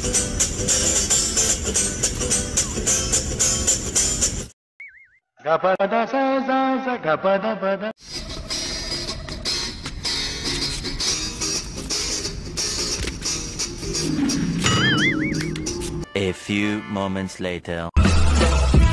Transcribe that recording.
Gapada sa sa sa gapada pada. A few moments later.